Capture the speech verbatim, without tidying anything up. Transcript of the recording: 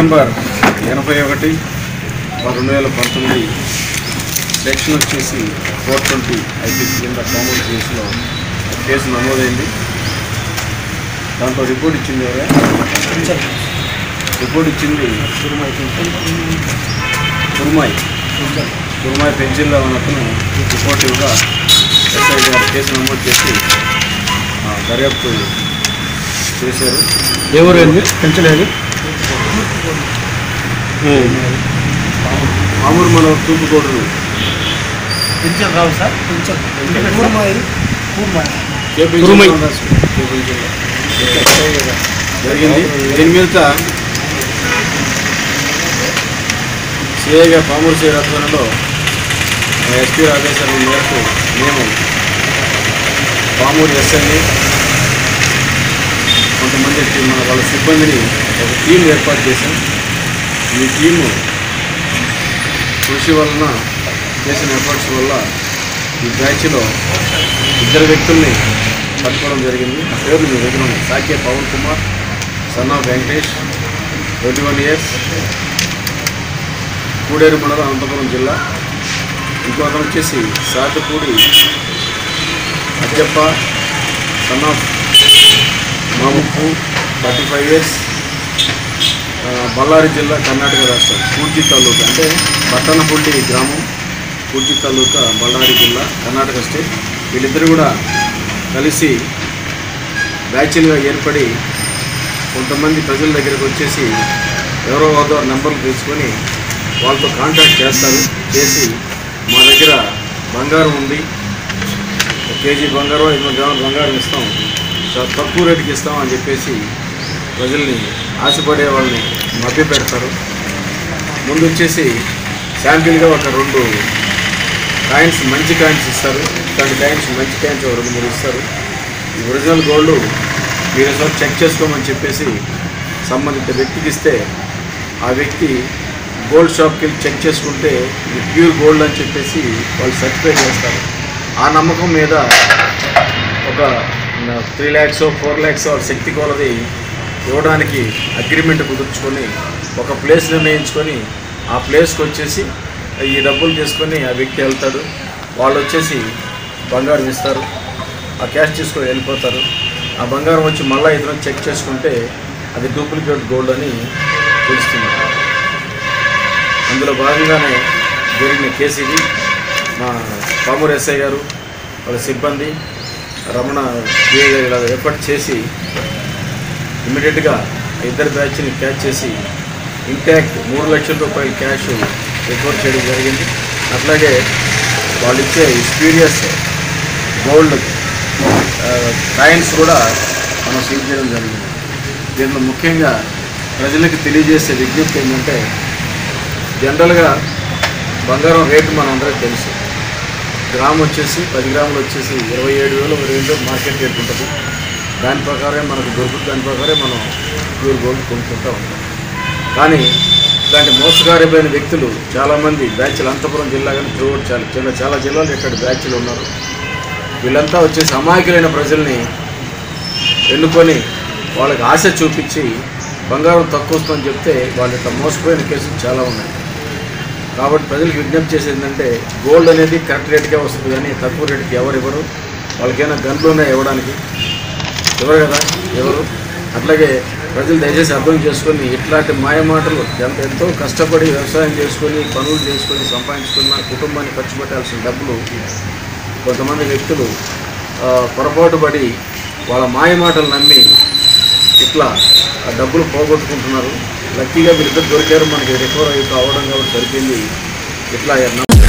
Number ఎనభై ఒకటి రెండు వేల పంతొమ్మిది సెక్షన్ వచ్చేసి ఫోర్ ట్వంటీ ఐపీసీ కింద కామన్ కేసులో కేసు నమోదైంది. దాంట్లో రిపోర్ట్ ఇచ్చింది ఎవరే రిపోర్ట్ ఇచ్చింది కురుమాయి కురుమాయి పెన్షన్లో ఉన్నప్పుడు రిపోర్టివ్గా ఎస్ఐ గారు కేసు నమోదు చేసి దర్యాప్తు చేశారు. ఎవరు పెంచలేదు మామూలు మన తూపుకోటరు పెన్షన్ రావు సార్ జరిగింది. దీని మీద సిఐగా పామూరు సిఐ ఆధ్వర్యంలో ఎస్పీ ఆదేశాల మేరకు మేము పామూరు ఎస్ఐని కొంతమంది మన వాళ్ళ సిబ్బందిని ఒక టీం ఏర్పాటు చేశాం. ఈ టీము కృషి వలన చేసిన ఎఫర్ట్స్ వల్ల ఈ బ్యాచ్లో ఇద్దరు వ్యక్తుల్ని పట్టుకోవడం జరిగింది. ఆ పేర్లు మీ దగ్గర ఉన్నాయి. Sake Pavan Kumar, son of Venkatesh, twenty one years, Kuderu మండలం, అనంతపురం జిల్లా. ఇంకో అతను వచ్చేసి Satupudi Ajjappa, son of Mamuppu, thirty five years, Ballari జిల్లా, కర్ణాటక రాష్ట్రం, పూర్జి తాలూకా అంటే బట్టనపల్లి గ్రామం, పూర్జి తాలూకా, బళ్ళారి జిల్లా, కర్ణాటక స్టేట్. వీళ్ళిద్దరు కూడా కలిసి బ్యాచ్లుగా ఏర్పడి కొంతమంది ప్రజల దగ్గరకు వచ్చేసి ఎవరో వాదో నెంబర్లు తీసుకొని వాళ్ళతో కాంటాక్ట్ చేస్తారు. చేసి మా దగ్గర బంగారం ఉంది, ఒక కేజీ బంగారం, ఐదు వందల గ్రాముల బంగారం ఇస్తాం, చాలా తక్కువ రేటుకి ఇస్తాం అని చెప్పేసి ప్రజల్ని ఆశపడే వాళ్ళని మభ్య పెడతారు. ముందు వచ్చేసి శాంపిల్గా ఒక రెండు కాయిన్స్, మంచి కాయిన్స్ ఇస్తారు. ఇట్లాంటి కాయిన్స్, మంచి కాయిన్స్ రెండు మూడు ఇస్తారు. ఈ ఒరిజినల్ గోల్డ్ మీరు ఒకసారి చెక్ చేసుకోమని చెప్పేసి సంబంధిత వ్యక్తికి ఇస్తే ఆ వ్యక్తి గోల్డ్ షాప్కి వెళ్ళి చెక్ చేసుకుంటే ఇది ప్యూర్ గోల్డ్ అని చెప్పేసి వాళ్ళు సర్టిఫై చేస్తారు. ఆ నమ్మకం మీద ఒక త్రీ ల్యాక్స్ ఫోర్ ల్యాక్స్ వాళ్ళ శక్తి కొలది ఇవ్వడానికి అగ్రిమెంట్ కుదుర్చుకొని ఒక ప్లేస్ నిర్ణయించుకొని ఆ ప్లేస్కి వచ్చేసి ఈ డబ్బులు తీసుకొని ఆ వ్యక్తి వెళ్తాడు. వాళ్ళు వచ్చేసి బంగారం ఇస్తారు, ఆ క్యాష్ తీసుకొని వెళ్ళిపోతారు. ఆ బంగారం వచ్చి మళ్ళీ ఇతను చెక్ చేసుకుంటే అది డూప్లికేట్ గోల్డ్ అని తెలుస్తుంది. అందులో భాగంగానే జరిగిన కేసు ఇది. మా పామూరు ఎస్ఐ గారు, వాళ్ళ సిబ్బంది, రమణ డిఏ గారు ఇలా ఎఫర్ట్ చేసి ఇమ్మీడియట్గా ఇద్దరు బ్యాచ్ని క్యాచ్ చేసి ఇంటాక్ట్ మూడు లక్షల రూపాయల క్యాష్ రికవర్ చేయడం జరిగింది. అట్లాగే వాళ్ళు ఇచ్చే స్పీరియస్ గోల్డ్ కాయిన్స్ కూడా మనం సీజ్ చేయడం జరిగింది. దీంట్లో ముఖ్యంగా ప్రజలకు తెలియజేసే విజ్ఞప్తి ఏంటంటే, జనరల్గా బంగారం రేటు మనందరికీ తెలుసు. గ్రామ్ వచ్చేసి పది గ్రాములు వచ్చేసి ఇరవై ఏడు వేలు ఇరవై ఏడు మార్కెట్ రేట్ ఉంటుంది. దాని ప్రకారమే మనకు దొరుకుతుంది, దాని ప్రకారమే మనం ప్యూర్ గోల్డ్ కొనుక్కుంటూ ఉంటాం. కానీ ఇలాంటి మోసగారమైన వ్యక్తులు చాలామంది బ్యాచ్లు అనంతపురం జిల్లా కానీ త్రూఅవుట్ చాలా చాలా చాలా జిల్లాలు ఇక్కడ బ్యాచ్లు ఉన్నారు. వీళ్ళంతా వచ్చేసి అమాయకులైన ప్రజల్ని ఎన్నుకొని వాళ్ళకి ఆశ చూపించి బంగారం తక్కువ వస్తుందని చెప్తే వాళ్ళు ఇట్లా మోసపోయిన కేసులు చాలా ఉన్నాయి. కాబట్టి ప్రజలకు విజ్ఞప్తి చేసేది ఏంటంటే, గోల్డ్ అనేది కరెక్ట్ రేటుకే వస్తుంది కానీ తక్కువ రేటుకి ఎవరు ఇవ్వరు. వాళ్ళకైనా గన్లు ఉన్నాయి ఇవ్వడానికి, ఎవరు కదా ఎవరు. అట్లాగే ప్రజలు దయచేసి అర్థం చేసుకొని ఇట్లాంటి మాయమాటలు ఎంత ఎంతో కష్టపడి వ్యవసాయం చేసుకొని పనులు చేసుకొని సంపాదించుకున్న కుటుంబాన్ని ఖర్చు పెట్టాల్సిన డబ్బులు కొంతమంది వ్యక్తులు పొరపాటు పడి వాళ్ళ మాయమాటలు నమ్మి ఇట్లా ఆ డబ్బులు పోగొట్టుకుంటున్నారు. లక్కీగా వీళ్ళిద్దరు దొరికారు, మనకి రికవర్ అయ్యి కావడం కాబట్టి సరిపోయింది. ఇట్లా